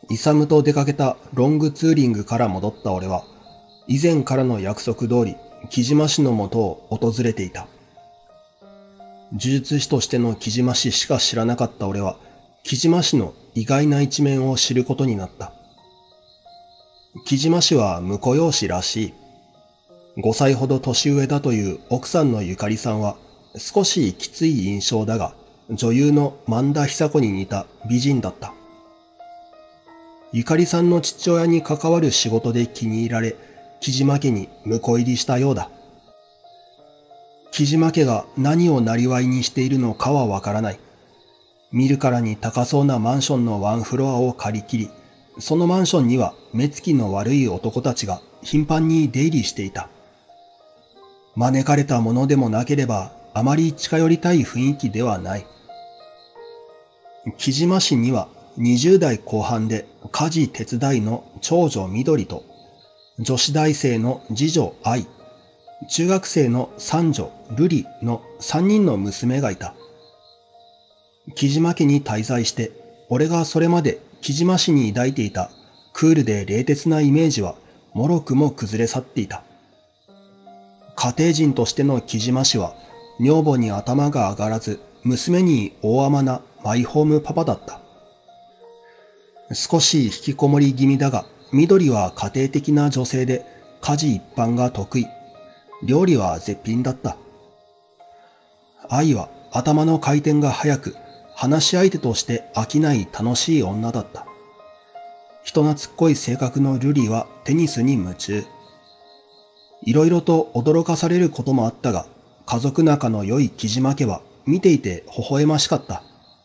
イサムと出かけたロングツーリングから戻った俺は、以前からの約束通り、木島氏の元を訪れていた。呪術師としての木島氏しか知らなかった俺は、木島氏の意外な一面を知ることになった。木島氏は婿養子らしい。5歳ほど年上だという奥さんのゆかりさんは、少しきつい印象だが、女優の萬田久子に似た美人だった。ゆかりさんの父親に関わる仕事で気に入られ、木島家に婿入りしたようだ。木島家が何を生業にしているのかはわからない。見るからに高そうなマンションのワンフロアを借り切り、そのマンションには目つきの悪い男たちが頻繁に出入りしていた。招かれたものでもなければ、あまり近寄りたい雰囲気ではない。木島氏には20代後半で家事手伝いの長女みどりと、女子大生の次女愛、中学生の三女瑠璃の3人の娘がいた。木島家に滞在して、俺がそれまで木島氏に抱いていたクールで冷徹なイメージはもろくも崩れ去っていた。家庭人としての木島氏は女房に頭が上がらず、娘に大甘なマイホームパパだった。少し引きこもり気味だが、緑は家庭的な女性で家事一般が得意。料理は絶品だった。愛は頭の回転が速く、話し相手として飽きない楽しい女だった。人懐っこい性格の瑠璃はテニスに夢中。いろいろと驚かされることもあったが、家族仲の良い木島家は見ていて微笑ましかった。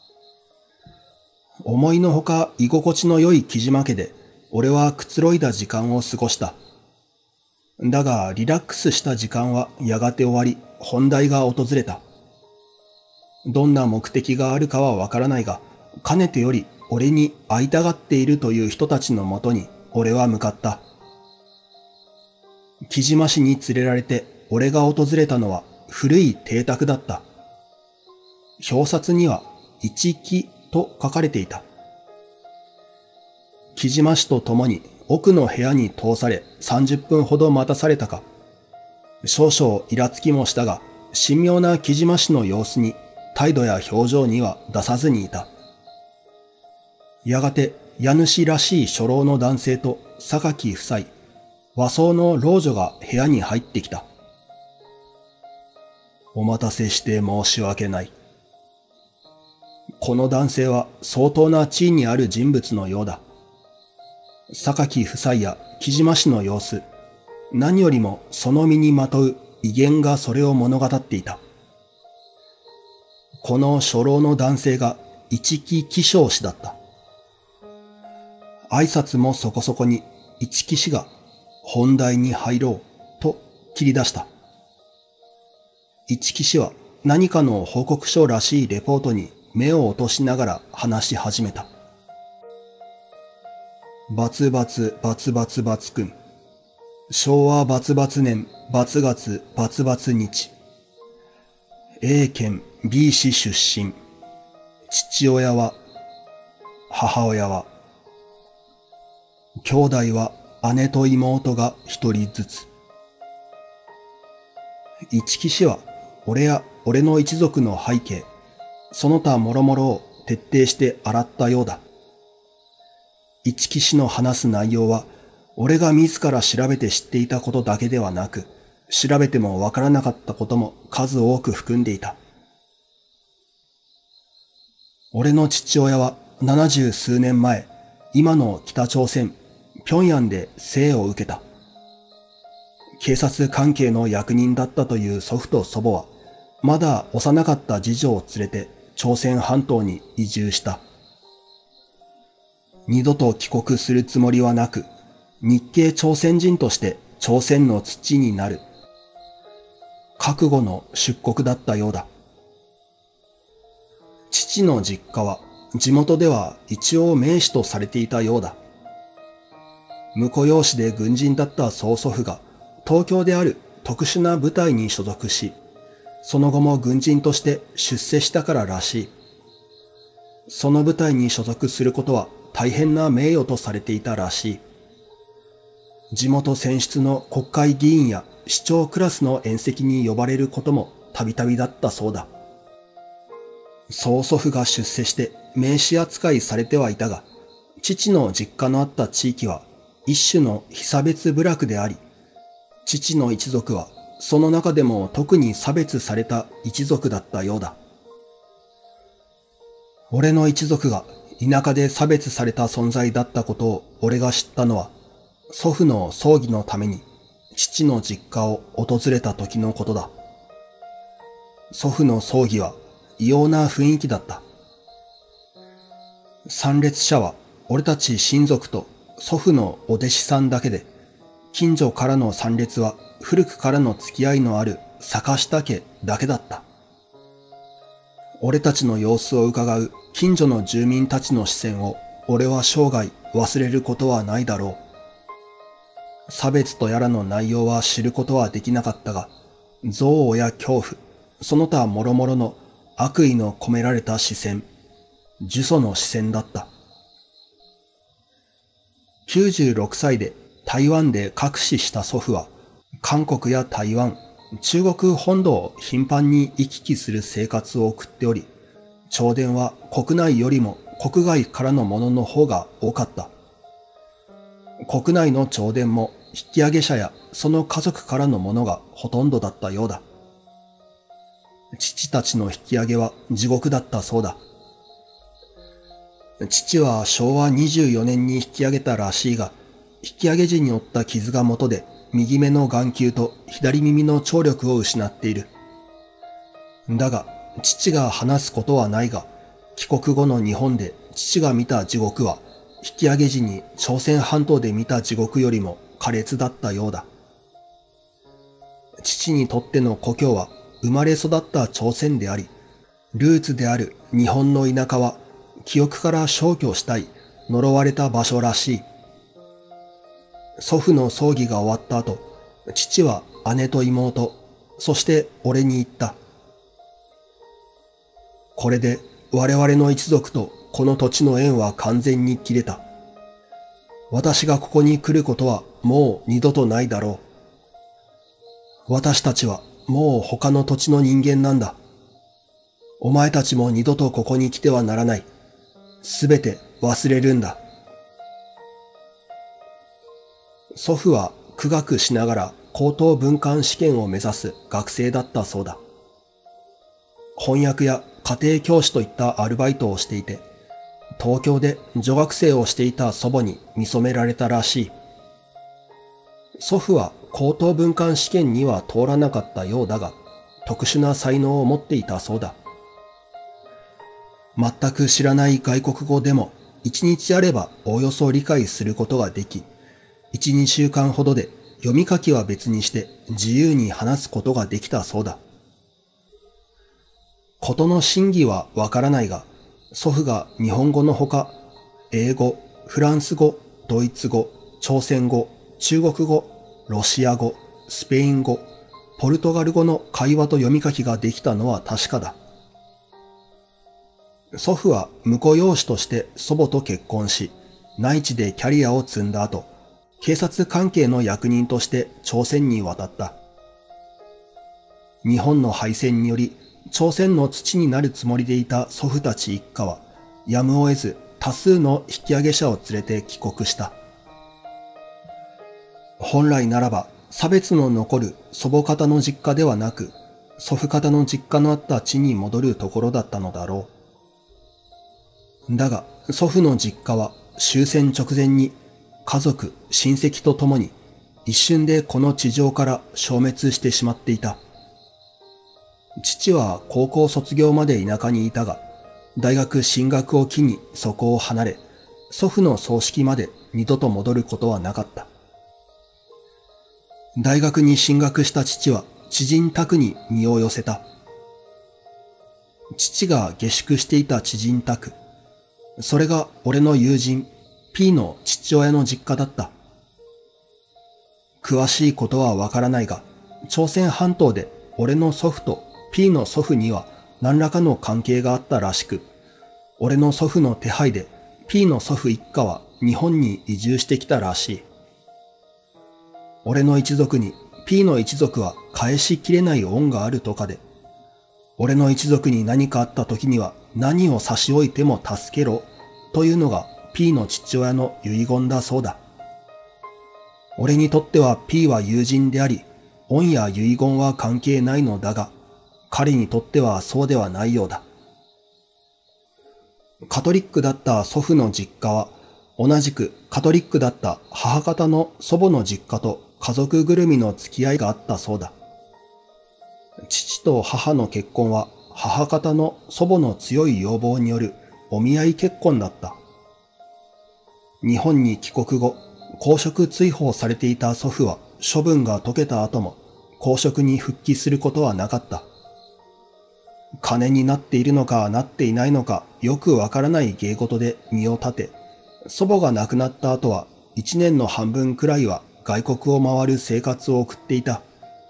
思いのほか居心地の良い木島家で、俺はくつろいだ時間を過ごした。だがリラックスした時間はやがて終わり、本題が訪れた。どんな目的があるかはわからないが、かねてより俺に会いたがっているという人たちのもとに俺は向かった。木島氏に連れられて俺が訪れたのは古い邸宅だった。表札には一木と書かれていた。木島氏と共に奥の部屋に通され30分ほど待たされたか。少々イラつきもしたが、神妙な木島氏の様子に態度や表情には出さずにいた。やがて家主らしい初老の男性と榊夫妻、和装の老女が部屋に入ってきた。お待たせして申し訳ない。この男性は相当な地位にある人物のようだ。榊夫妻や木島氏の様子、何よりもその身にまとう威厳がそれを物語っていた。この初老の男性が一木起請氏だった。挨拶もそこそこに一木氏が本題に入ろうと切り出した。一木氏は何かの報告書らしいレポートに目を落としながら話し始めた。バツバツバツバツバツくん。昭和バツバツ年バツ月バツバツ日。A 県 B 市出身。父親は、母親は、兄弟は姉と妹が一人ずつ。一木氏は俺や俺の一族の背景、その他諸々を徹底して洗ったようだ。一木氏の話す内容は、俺が自ら調べて知っていたことだけではなく、調べてもわからなかったことも数多く含んでいた。俺の父親は70数年前、今の北朝鮮、平壌で生を受けた。警察関係の役人だったという祖父と祖母は、まだ幼かった次女を連れて朝鮮半島に移住した。二度と帰国するつもりはなく、日系朝鮮人として朝鮮の土になる。覚悟の出国だったようだ。父の実家は地元では一応名士とされていたようだ。婿養子で軍人だった曽祖父が東京である特殊な部隊に所属し、その後も軍人として出世したかららしい。その部隊に所属することは大変な名誉とされていたらしい。地元選出の国会議員や市長クラスの宴席に呼ばれることもたびたびだったそうだ。曽祖父が出世して名士扱いされてはいたが、父の実家のあった地域は一種の被差別部落であり、父の一族はその中でも特に差別された一族だったようだ。俺の一族が田舎で差別された存在だったことを俺が知ったのは、祖父の葬儀のために父の実家を訪れた時のことだ。祖父の葬儀は異様な雰囲気だった。参列者は俺たち親族と祖父のお弟子さんだけで、近所からの参列は古くからの付き合いのある坂下家だけだった。俺たちの様子を伺う近所の住民たちの視線を俺は生涯忘れることはないだろう。差別とやらの内容は知ることはできなかったが、憎悪や恐怖、その他諸々の悪意の込められた視線、呪詛の視線だった。96歳で台湾で隠死した祖父は、韓国や台湾、中国本土を頻繁に行き来する生活を送っており、弔電は国内よりも国外からのものの方が多かった。国内の弔電も引き上げ者やその家族からのものがほとんどだったようだ。父たちの引き上げは地獄だったそうだ。父は昭和24年に引き上げたらしいが、引き上げ時に負った傷が元で、右目の眼球と左耳の聴力を失っている。だが、父が話すことはないが、帰国後の日本で父が見た地獄は、引き上げ時に朝鮮半島で見た地獄よりも苛烈だったようだ。父にとっての故郷は生まれ育った朝鮮であり、ルーツである日本の田舎は記憶から消去したい呪われた場所らしい。祖父の葬儀が終わった後、父は姉と妹、そして俺に言った。これで我々の一族とこの土地の縁は完全に切れた。私がここに来ることはもう二度とないだろう。私たちはもう他の土地の人間なんだ。お前たちも二度とここに来てはならない。すべて忘れるんだ。祖父は苦学しながら高等文官試験を目指す学生だったそうだ。翻訳や家庭教師といったアルバイトをしていて、東京で女学生をしていた祖母に見初められたらしい。祖父は高等文官試験には通らなかったようだが、特殊な才能を持っていたそうだ。全く知らない外国語でも一日あればおおよそ理解することができ、1、2週間ほどで読み書きは別にして自由に話すことができたそうだ。事の真偽はわからないが、祖父が日本語のほか、英語、フランス語、ドイツ語、朝鮮語、中国語、ロシア語、スペイン語、ポルトガル語の会話と読み書きができたのは確かだ。祖父は婿養子として祖母と結婚し、内地でキャリアを積んだ後、警察関係の役人として朝鮮に渡った。日本の敗戦により朝鮮の土になるつもりでいた祖父たち一家はやむを得ず多数の引き上げ者を連れて帰国した。本来ならば差別の残る祖母方の実家ではなく、祖父方の実家のあった地に戻るところだったのだろう。だが祖父の実家は終戦直前に家族、親戚と共に一瞬でこの地上から消滅してしまっていた。父は高校卒業まで田舎にいたが、大学進学を機にそこを離れ、祖父の葬式まで二度と戻ることはなかった。大学に進学した父は知人宅に身を寄せた。父が下宿していた知人宅、それが俺の友人 P の父親の実家だった。詳しいことはわからないが、朝鮮半島で俺の祖父と P の祖父には何らかの関係があったらしく、俺の祖父の手配で P の祖父一家は日本に移住してきたらしい。俺の一族に P の一族は返しきれない恩があるとかで、俺の一族に何かあった時には何を差し置いても助けろというのが P の父親の遺言だそうだ。俺にとっては P は友人であり、恩や遺言は関係ないのだが、彼にとってはそうではないようだ。カトリックだった祖父の実家は、同じくカトリックだった母方の祖母の実家と家族ぐるみの付き合いがあったそうだ。父と母の結婚は母方の祖母の強い要望によるお見合い結婚だった。日本に帰国後、公職追放されていた祖父は処分が解けた後も公職に復帰することはなかった。金になっているのかなっていないのかよくわからない芸事で身を立て、祖母が亡くなった後は1年の半分くらいは外国を回る生活を送っていた。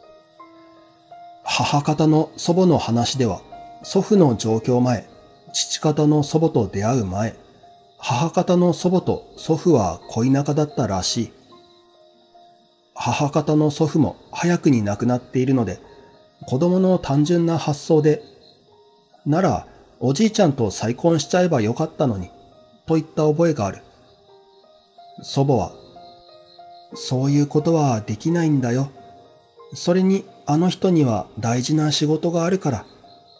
母方の祖母の話では、祖父の上京前、父方の祖母と出会う前、母方の祖母と祖父は恋仲だったらしい。母方の祖父も早くに亡くなっているので、子供の単純な発想で、ならおじいちゃんと再婚しちゃえばよかったのに、といった覚えがある。祖母は、そういうことはできないんだよ。それにあの人には大事な仕事があるから。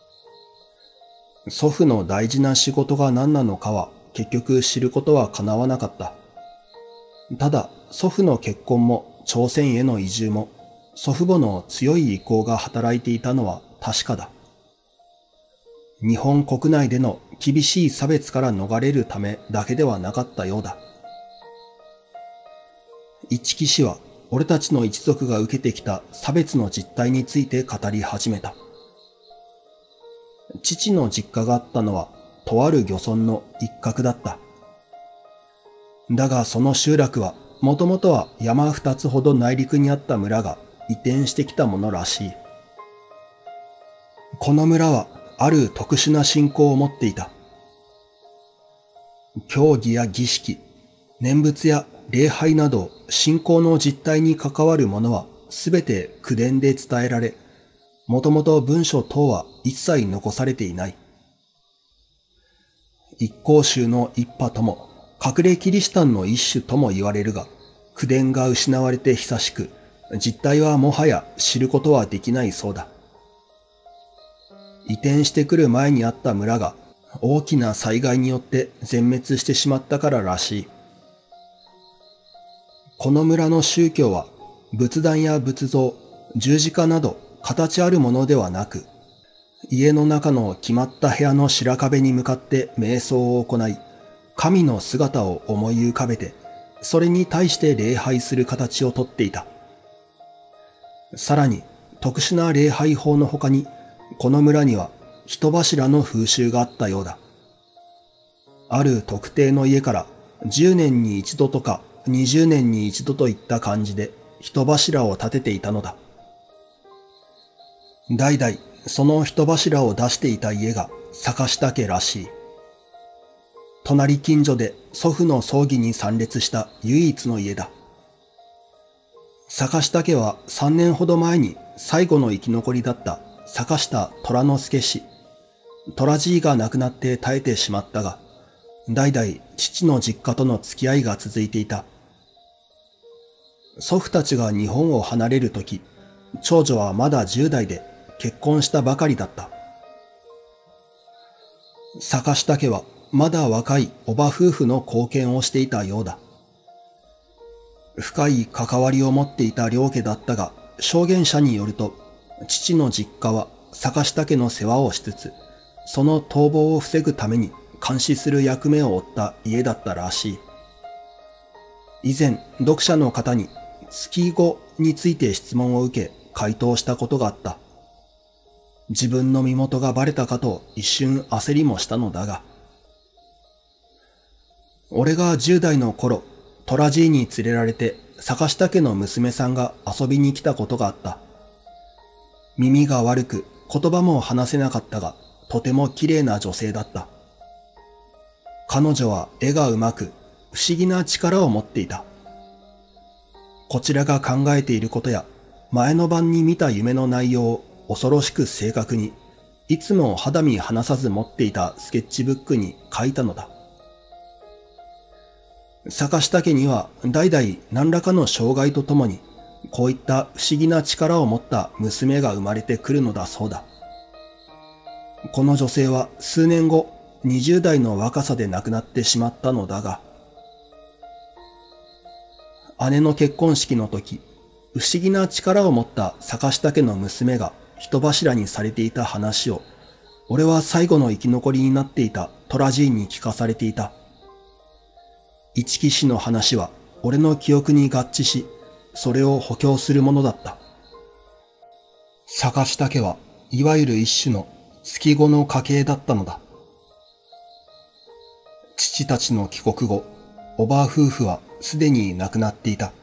祖父の大事な仕事が何なのかは結局知ることは叶わなかった。ただ祖父の結婚も朝鮮への移住も祖父母の強い意向が働いていたのは確かだ。日本国内での厳しい差別から逃れるためだけではなかったようだ。一木氏は俺たちの一族が受けてきた差別の実態について語り始めた。父の実家があったのはとある漁村の一角だった。だがその集落はもともとは山二つほど内陸にあった村が移転してきたものらしい。この村はある特殊な信仰を持っていた。教義や儀式、念仏や礼拝など信仰の実態に関わるものはすべて口伝で伝えられ、もともと文書等は一切残されていない。一向宗の一派とも隠れキリシタンの一種とも言われるが、口伝が失われて久しく、実態はもはや知ることはできないそうだ。移転してくる前にあった村が大きな災害によって全滅してしまったかららしい。この村の宗教は仏壇や仏像、十字架など形あるものではなく、家の中の決まった部屋の白壁に向かって瞑想を行い、神の姿を思い浮かべて、それに対して礼拝する形をとっていた。さらに特殊な礼拝法の他に、この村には人柱の風習があったようだ。ある特定の家から10年に一度とか20年に一度といった感じで人柱を立てていたのだ。代々その人柱を出していた家が坂下家らしい。隣近所で祖父の葬儀に参列した唯一の家だ。坂下家は3年ほど前に最後の生き残りだった坂下虎之助氏、虎爺が亡くなって絶えてしまったが、代々父の実家との付き合いが続いていた。祖父たちが日本を離れるとき、長女はまだ10代で結婚したばかりだった。坂下家はまだ若い叔母夫婦の後見をしていたようだ。深い関わりを持っていた両家だったが、証言者によると、父の実家は坂下家の世話をしつつ、その逃亡を防ぐために監視する役目を負った家だったらしい。以前、読者の方に月子について質問を受け回答したことがあった。自分の身元がバレたかと一瞬焦りもしたのだが、俺が10代の頃、虎爺に連れられて坂下家の娘さんが遊びに来たことがあった。耳が悪く言葉も話せなかったが、とても綺麗な女性だった。 彼女は絵がうまく、不思議な力を持っていた。こちらが考えていることや、前の晩に見た夢の内容を恐ろしく正確に、いつも肌身離さず持っていたスケッチブックに書いたのだ。坂下家には代々何らかの障害とともに、こういった不思議な力を持った娘が生まれてくるのだそうだ。この女性は数年後、20代の若さで亡くなってしまったのだが、姉の結婚式の時、不思議な力を持った坂下家の娘が人柱にされていた話を、俺は最後の生き残りになっていたトラジーンに聞かされていた。一騎士の話は俺の記憶に合致し、それを補強するものだった。坂下家はいわゆる一種の月子の家系だったのだ。父たちの帰国後、おばあ夫婦はすでに亡くなっていた。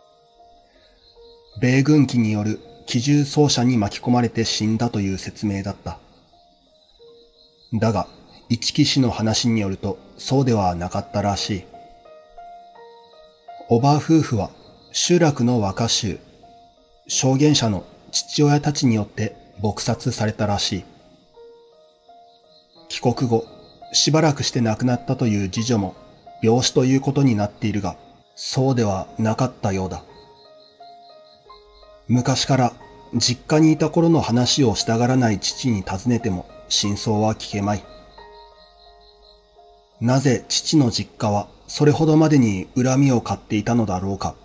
米軍機による機銃掃射に巻き込まれて死んだという説明だった。だが、一騎士の話によるとそうではなかったらしい。おばあ夫婦は集落の若衆、証言者の父親たちによって撲殺されたらしい。帰国後、しばらくして亡くなったという次女も病死ということになっているが、そうではなかったようだ。昔から実家にいた頃の話をしたがらない父に尋ねても真相は聞けまい。なぜ父の実家はそれほどまでに恨みを買っていたのだろうか。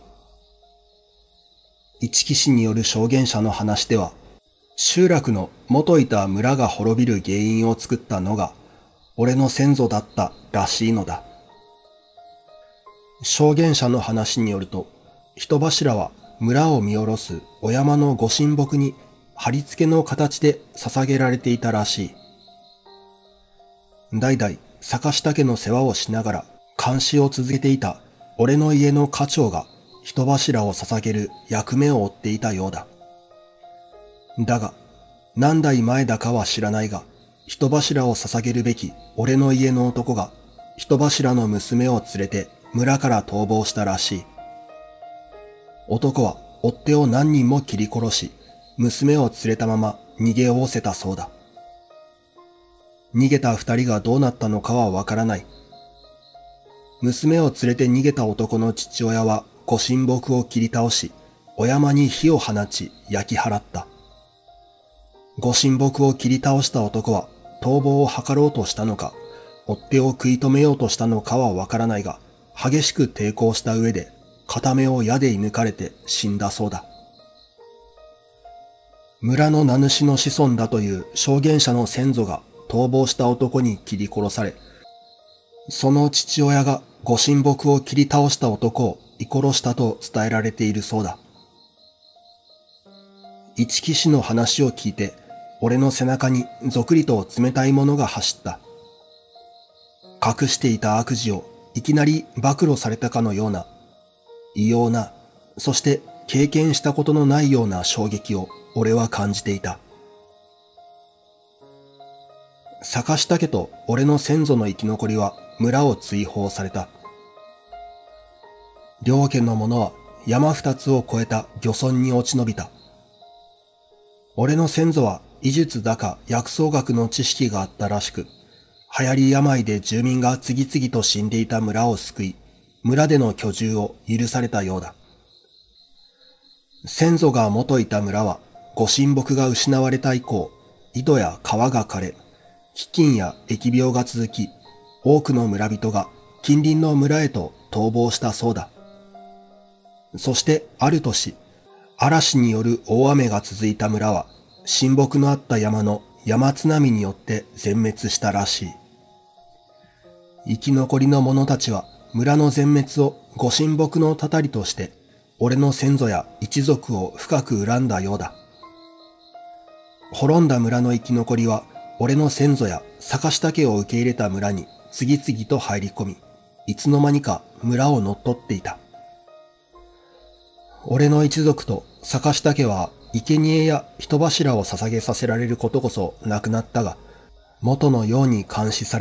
一騎士による証言者の話では、集落の元いた村が滅びる原因を作ったのが、俺の先祖だったらしいのだ。証言者の話によると、人柱は村を見下ろすお山のご神木に貼り付けの形で捧げられていたらしい。代々坂下家の世話をしながら監視を続けていた俺の家の家長が人柱を捧げる役目を負っていたようだ。だが、何代前だかは知らないが、人柱を捧げるべき俺の家の男が人柱の娘を連れて村から逃亡したらしい。男は追っ手を何人も切り殺し、娘を連れたまま逃げおおせたそうだ。逃げた二人がどうなったのかはわからない。娘を連れて逃げた男の父親はご神木を切り倒し、お山に火を放ち焼き払った。ご神木を切り倒した男は逃亡を図ろうとしたのか、追っ手を食い止めようとしたのかはわからないが、激しく抵抗した上で、片目を矢で射抜かれて死んだそうだ。村の名主の子孫だという証言者の先祖が逃亡した男に切り殺され、その父親がご神木を切り倒した男を射殺したと伝えられているそうだ。一騎士の話を聞いて、俺の背中にぞくりと冷たいものが走った。隠していた悪事をいきなり暴露されたかのような、異様な、そして経験したことのないような衝撃を俺は感じていた。坂下家と俺の先祖の生き残りは村を追放された。両家の者は山二つを越えた漁村に落ち延びた。俺の先祖は医術だか薬草学の知識があったらしく、流行り病で住民が次々と死んでいた村を救い、村での居住を許されたようだ。先祖が元いた村は、ご神木が失われた以降、井戸や川が枯れ、飢饉や疫病が続き、多くの村人が近隣の村へと逃亡したそうだ。そしてある年、嵐による大雨が続いた村は、神木のあった山の山津波によって全滅したらしい。生き残りの者たちは村の全滅をご神木のたたりとして、俺の先祖や一族を深く恨んだようだ。滅んだ村の生き残りは、俺の先祖や坂下家を受け入れた村に次々と入り込み、いつの間にか村を乗っ取っていた。俺の一族と坂下家は生贄や人柱を捧げさせられることこそなくなったが、元のように監視され、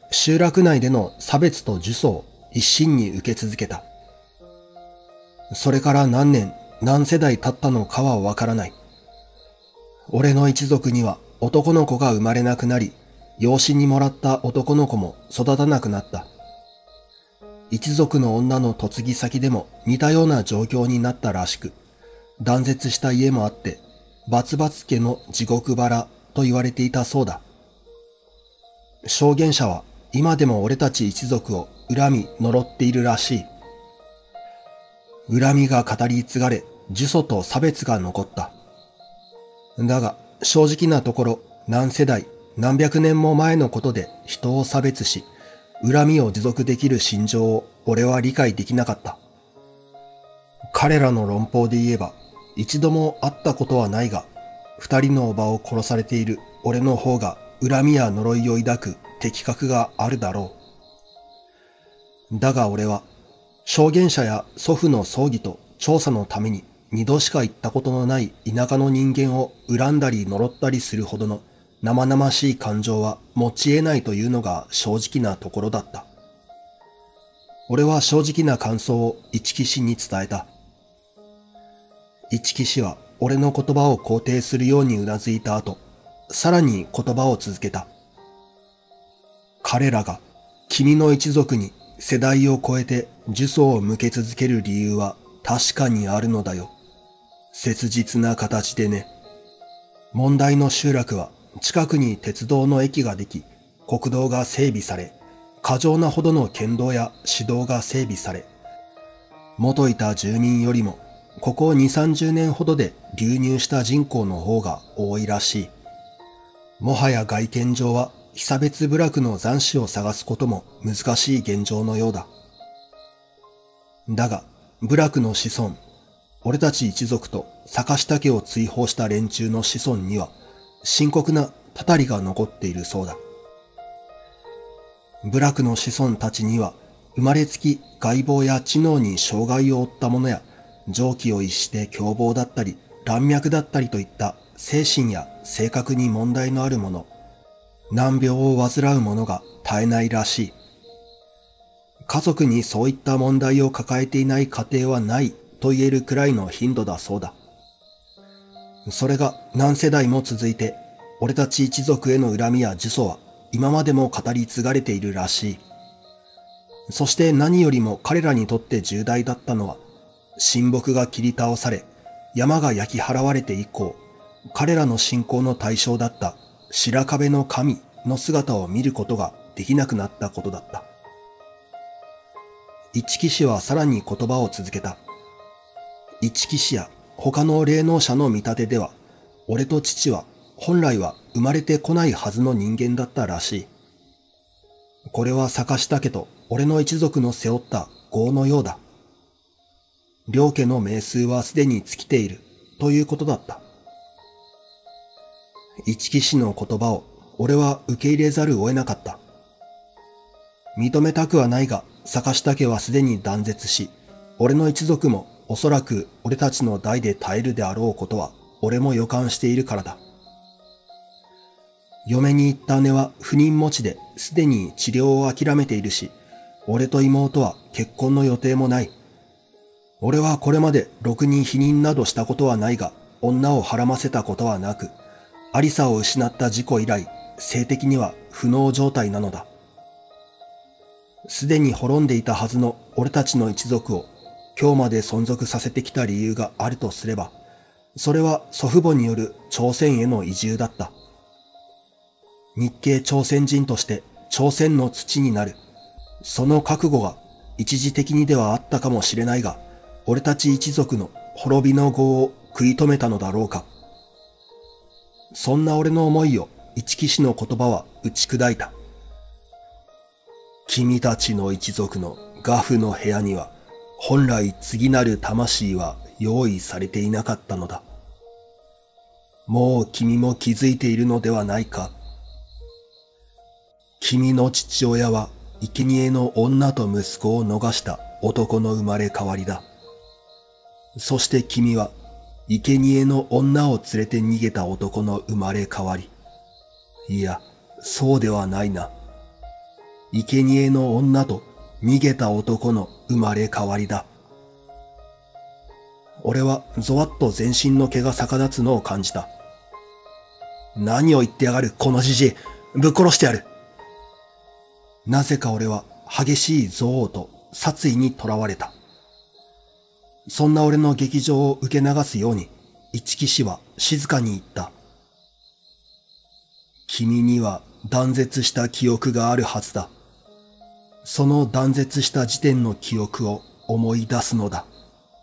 集落内での差別と呪詛を一身に受け続けた。それから何年、何世代経ったのかはわからない。俺の一族には男の子が生まれなくなり、養子にもらった男の子も育たなくなった。一族の女の嫁ぎ先でも似たような状況になったらしく、断絶した家もあって、バツバツ家の地獄腹と言われていたそうだ。証言者は今でも俺たち一族を恨み呪っているらしい。恨みが語り継がれ、呪詛と差別が残った。だが正直なところ何世代、何百年も前のことで人を差別し、恨みを持続できる心情を俺は理解できなかった。彼らの論法で言えば、一度も会ったことはないが、二人の叔母を殺されている俺の方が恨みや呪いを抱く適格があるだろう。だが俺は、証言者や祖父の葬儀と調査のために二度しか行ったことのない田舎の人間を恨んだり呪ったりするほどの生々しい感情は持ち得ないというのが正直なところだった。俺は正直な感想を一木氏に伝えた。一木氏は俺の言葉を肯定するようにうなずいた後、さらに言葉を続けた。彼らが君の一族に世代を超えて呪詛を向け続ける理由は確かにあるのだよ。切実な形でね。問題の集落は近くに鉄道の駅ができ、国道が整備され、過剰なほどの県道や市道が整備され、元いた住民よりもここ2、30年ほどで流入した人口の方が多いらしい。もはや外見上は被差別部落の残滓を探すことも難しい現状のようだ。だが、部落の子孫、俺たち一族と坂下家を追放した連中の子孫には深刻なたたりが残っているそうだ。部落の子孫たちには生まれつき外貌や知能に障害を負った者や常軌を逸して凶暴だったり乱脈だったりといった精神や性格に問題のある者、難病を患う者が絶えないらしい。家族にそういった問題を抱えていない家庭はないと言えるくらいの頻度だそうだ。それが何世代も続いて、俺たち一族への恨みや呪詛は今までも語り継がれているらしい。そして何よりも彼らにとって重大だったのは、神木が切り倒され、山が焼き払われて以降、彼らの信仰の対象だった白壁の神の姿を見ることができなくなったことだった。一木氏はさらに言葉を続けた。一木氏や他の霊能者の見立てでは、俺と父は本来は生まれてこないはずの人間だったらしい。これは坂下家と俺の一族の背負った業のようだ。両家の命数はすでに尽きているということだった。一木氏の言葉を俺は受け入れざるを得なかった。認めたくはないが、坂下家はすでに断絶し、俺の一族もおそらく俺たちの代で絶えるであろうことは俺も予感しているからだ。嫁に行った姉は不妊持ちですでに治療を諦めているし、俺と妹は結婚の予定もない。俺はこれまでろくに避妊などしたことはないが、女をはらませたことはなく、ありさを失った事故以来、性的には不能状態なのだ。すでに滅んでいたはずの俺たちの一族を今日まで存続させてきた理由があるとすれば、それは祖父母による朝鮮への移住だった。日系朝鮮人として朝鮮の土になる。その覚悟が一時的にではあったかもしれないが、俺たち一族の滅びの業を食い止めたのだろうか。そんな俺の思いを一木氏の言葉は打ち砕いた。君たちの一族の画布の部屋には、本来次なる魂は用意されていなかったのだ。もう君も気づいているのではないか。君の父親は生贄の女と息子を逃した男の生まれ変わりだ。そして君は生贄の女を連れて逃げた男の生まれ変わり。いや、そうではないな。 生贄の女と逃げた男の生まれ変わりだ。俺はゾワッと全身の毛が逆立つのを感じた。何を言ってやがる、このじじい。ぶっ殺してやる。なぜか俺は激しい憎悪と殺意にとらわれた。そんな俺の劇場を受け流すように、一木氏は静かに言った。君には断絶した記憶があるはずだ。その断絶した時点の記憶を思い出すのだ。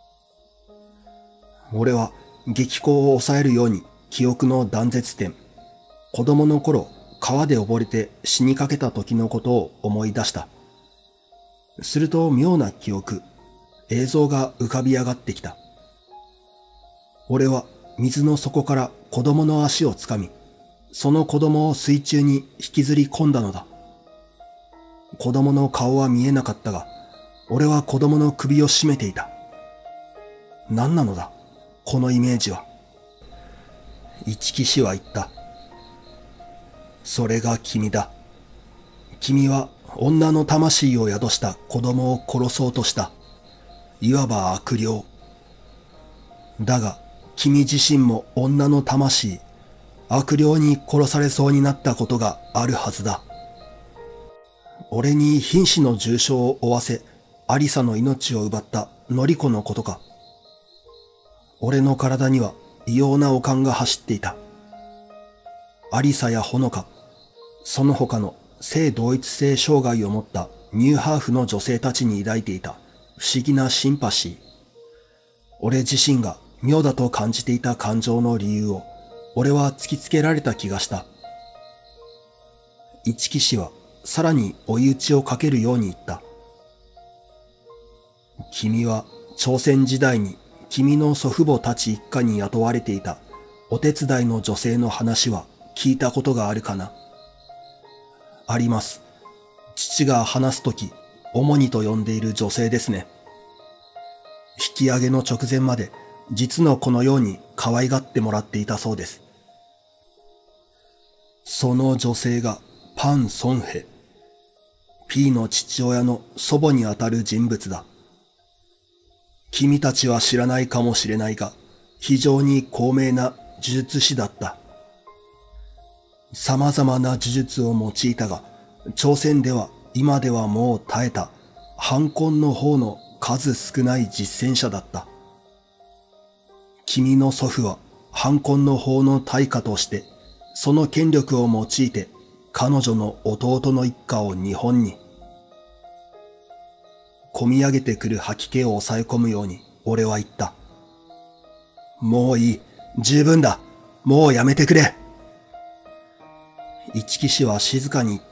俺は激高を抑えるように記憶の断絶点、子供の頃川で溺れて死にかけた時のことを思い出した。すると妙な記憶、映像が浮かび上がってきた。俺は水の底から子供の足をつかみ、その子供を水中に引きずり込んだのだ。子供の顔は見えなかったが、俺は子供の首を絞めていた。何なのだ、このイメージは。一木氏は言った。それが君だ。君は女の魂を宿した子供を殺そうとした。いわば悪霊。だが、君自身も女の魂、悪霊に殺されそうになったことがあるはずだ。俺に瀕死の重傷を負わせ、アリサの命を奪ったノリコのことか。俺の体には異様な悪感が走っていた。アリサやホノカ、その他の性同一性障害を持ったニューハーフの女性たちに抱いていた不思議なシンパシー。俺自身が妙だと感じていた感情の理由を俺は突きつけられた気がした。一木氏はさらに追い打ちをかけるように言った。君は朝鮮時代に君の祖父母たち一家に雇われていたお手伝いの女性の話は聞いたことがあるかな。あります。父が話すとき、主にと呼んでいる女性ですね。引き上げの直前まで実の子のように可愛がってもらっていたそうです。その女性がパン・ソンヘ。P の父親の祖母にあたる人物だ。君たちは知らないかもしれないが、非常に高名な呪術師だった。様々な呪術を用いたが、朝鮮では今ではもう絶えた、反魂の方の数少ない実践者だった。君の祖父は反魂の方の対価として、その権力を用いて、彼女の弟の一家を日本に。込み上げてくる吐き気を抑え込むように俺は言った。もういい。十分だ。もうやめてくれ。一木氏は静かに言った。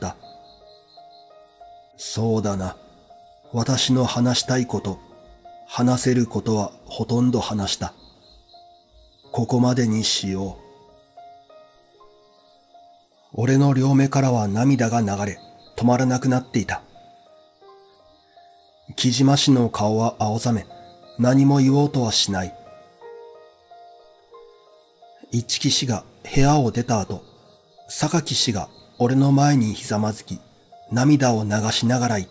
そうだな。私の話したいこと、話せることはほとんど話した。ここまでにしよう。俺の両目からは涙が流れ、止まらなくなっていた。木島氏の顔は青ざめ、何も言おうとはしない。一木氏が部屋を出た後、榊氏が俺の前にひざまずき、涙を流しながら言った。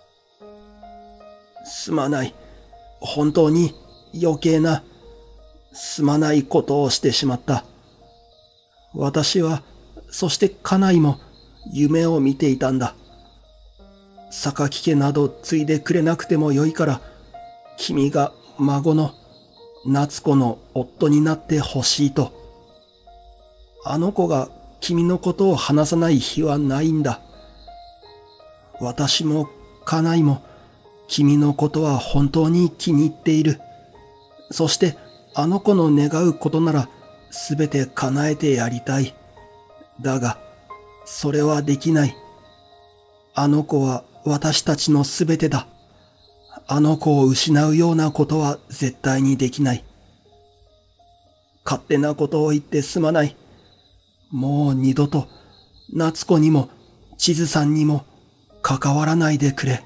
すまない。本当に余計な、すまないことをしてしまった。私は、そして家内も夢を見ていたんだ。榊家など継いでくれなくてもよいから、君が孫の夏子の夫になってほしいと。あの子が君のことを話さない日はないんだ。私も家内も君のことは本当に気に入っている。そしてあの子の願うことならすべて叶えてやりたい。だが、それはできない。あの子は私たちのすべてだ。あの子を失うようなことは絶対にできない。勝手なことを言ってすまない。もう二度と夏子にも地図さんにも関わらないでくれ。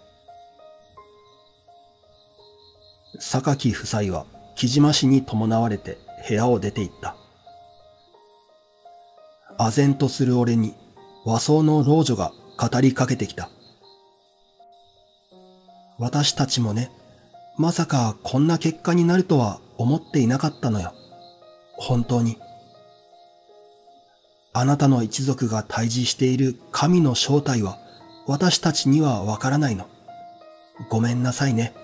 榊夫妻は木島氏に伴われて部屋を出て行った。唖然とする俺に和装の老女が語りかけてきた。私たちもね、まさかこんな結果になるとは思っていなかったのよ。本当に。あなたの一族が対峙している神の正体は私たちにはわからないの。ごめんなさいね。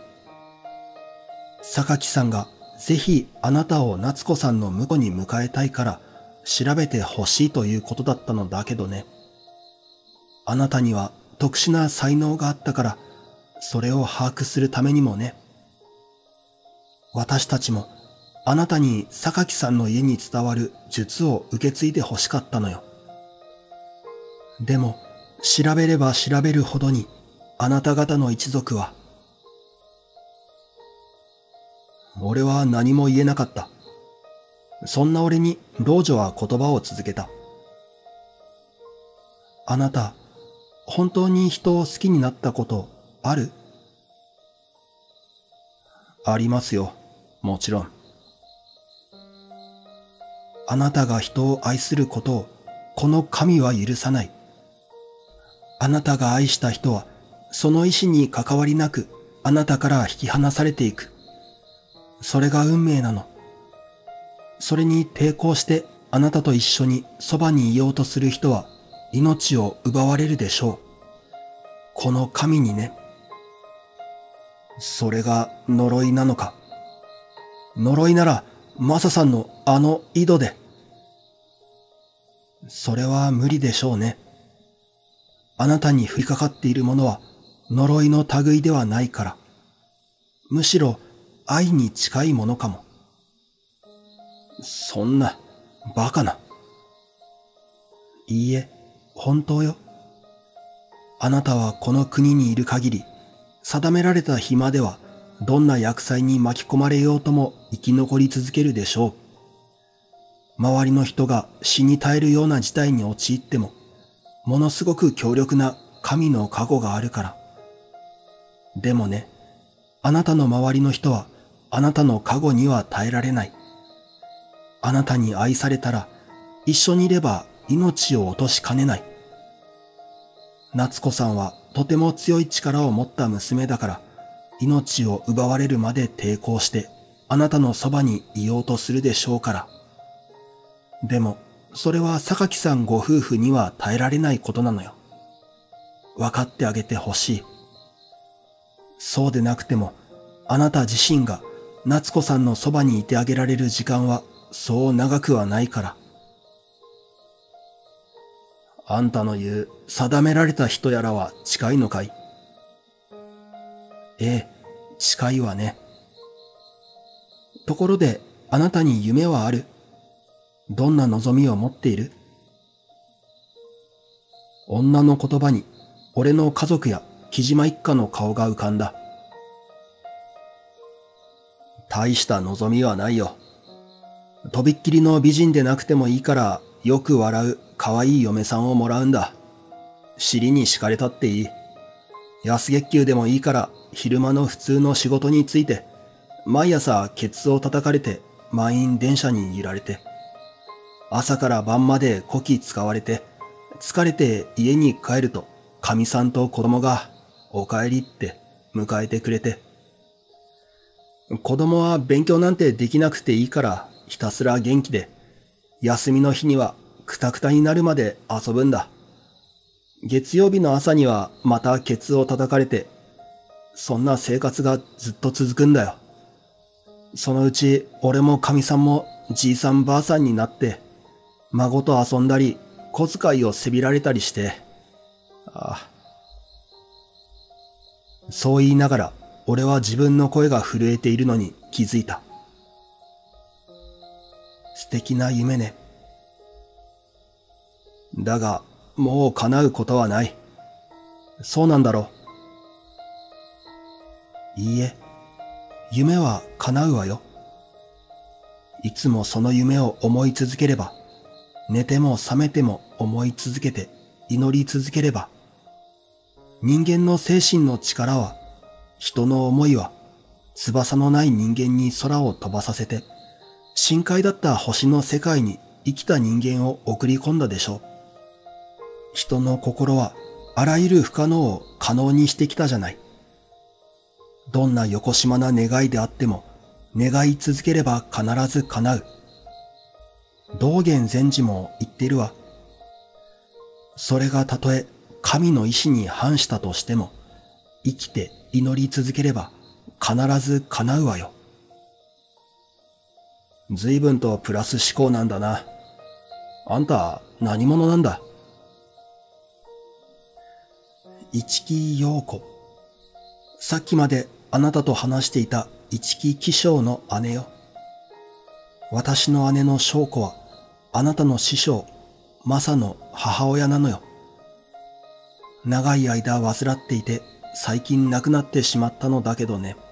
榊さんがぜひあなたを夏子さんの婿に迎えたいから調べてほしいということだったのだけどね。あなたには特殊な才能があったから、それを把握するためにもね。私たちもあなたに榊さんの家に伝わる術を受け継いでほしかったのよ。でも調べれば調べるほどにあなた方の一族は。俺は何も言えなかった。そんな俺に老女は言葉を続けた。あなた、本当に人を好きになったことある？ありますよ、もちろん。あなたが人を愛することをこの神は許さない。あなたが愛した人はその意志に関わりなくあなたから引き離されていく。それが運命なの。それに抵抗してあなたと一緒にそばにいようとする人は命を奪われるでしょう。この神にね。それが呪いなのか。呪いならマサさんのあの井戸で。それは無理でしょうね。あなたに降りかかっているものは呪いの類ではないから。むしろ愛に近いものかも。そんな、バカな。いいえ、本当よ。あなたはこの国にいる限り、定められた日までは、どんな厄災に巻き込まれようとも生き残り続けるでしょう。周りの人が死に絶えるような事態に陥っても、ものすごく強力な神の加護があるから。でもね、あなたの周りの人は、あなたの加護には耐えられない。あなたに愛されたら、一緒にいれば命を落としかねない。夏子さんはとても強い力を持った娘だから、命を奪われるまで抵抗して、あなたのそばにいようとするでしょうから。でも、それは榊さんご夫婦には耐えられないことなのよ。分かってあげてほしい。そうでなくても、あなた自身が夏子さんのそばにいてあげられる時間はそう長くはないから。あんたの言う定められた人やらは近いのかい？ええ、近いわね。ところで、あなたに夢はある？どんな望みを持っている？女の言葉に、俺の家族や木島一家の顔が浮かんだ。大した望みはないよ。とびっきりの美人でなくてもいいから、よく笑う可愛い嫁さんをもらうんだ。尻に敷かれたっていい。安月給でもいいから、昼間の普通の仕事について、毎朝ケツを叩かれて、満員電車に揺られて、朝から晩までこき使われて、疲れて家に帰ると、かみさんと子供が、お帰りって迎えてくれて、子供は勉強なんてできなくていいからひたすら元気で、休みの日にはくたくたになるまで遊ぶんだ。月曜日の朝にはまたケツを叩かれて、そんな生活がずっと続くんだよ。そのうち俺もかみさんもじいさんばあさんになって、孫と遊んだり小遣いをせびられたりして、ああ。そう言いながら、俺は自分の声が震えているのに気づいた。素敵な夢ね。だが、もう叶うことはない。そうなんだろう。いいえ、夢は叶うわよ。いつもその夢を思い続ければ、寝ても覚めても思い続けて祈り続ければ、人間の精神の力は、人の思いは、翼のない人間に空を飛ばさせて、深海だった星の世界に生きた人間を送り込んだでしょう。人の心はあらゆる不可能を可能にしてきたじゃない。どんなよこしまな願いであっても、願い続ければ必ず叶う。道元禅師も言っているわ。それがたとえ神の意志に反したとしても、生きて祈り続ければ必ず叶うわよ。随分とプラス思考なんだな。あんた何者なんだ？市木陽子。さっきまであなたと話していた市木起請の姉よ。私の姉の翔子はあなたの師匠、マサの母親なのよ。長い間患っていて最近亡くなってしまったのだけどね。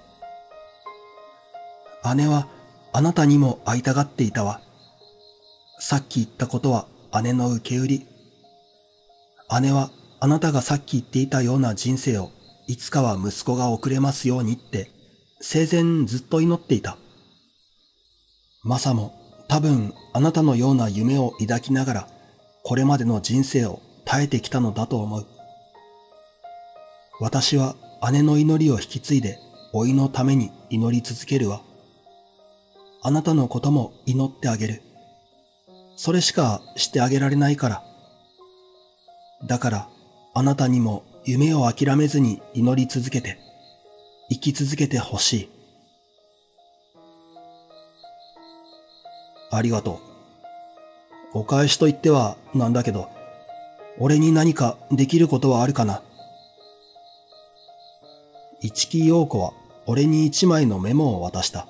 姉はあなたにも会いたがっていたわ。さっき言ったことは姉の受け売り。姉はあなたがさっき言っていたような人生をいつかは息子が送れますようにって生前ずっと祈っていた。マサも多分あなたのような夢を抱きながらこれまでの人生を耐えてきたのだと思う。私は姉の祈りを引き継いで甥のために祈り続けるわ。あなたのことも祈ってあげる。それしかしてあげられないから。だからあなたにも夢を諦めずに祈り続けて、生き続けてほしい。ありがとう。お返しと言ってはなんだけど、俺に何かできることはあるかな。市木陽子は俺に一枚のメモを渡した。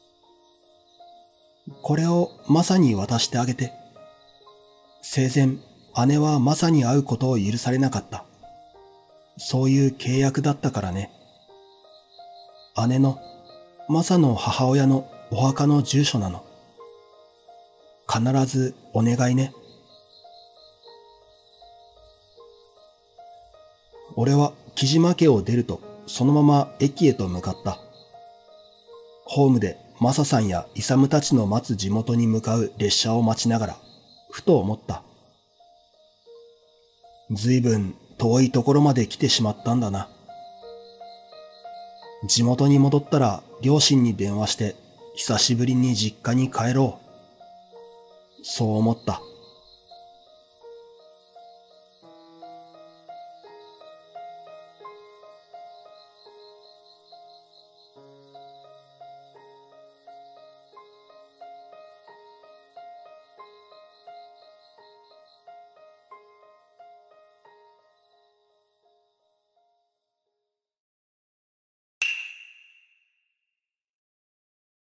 これをマサに渡してあげて。生前、姉はマサに会うことを許されなかった。そういう契約だったからね。姉の、マサの母親のお墓の住所なの。必ずお願いね。俺は木島家を出ると、そのまま駅へと向かった。ホームでマサさんやイサムたちの待つ地元に向かう列車を待ちながら、ふと思った。ずいぶん遠いところまで来てしまったんだな。地元に戻ったら両親に電話して、久しぶりに実家に帰ろう。そう思った。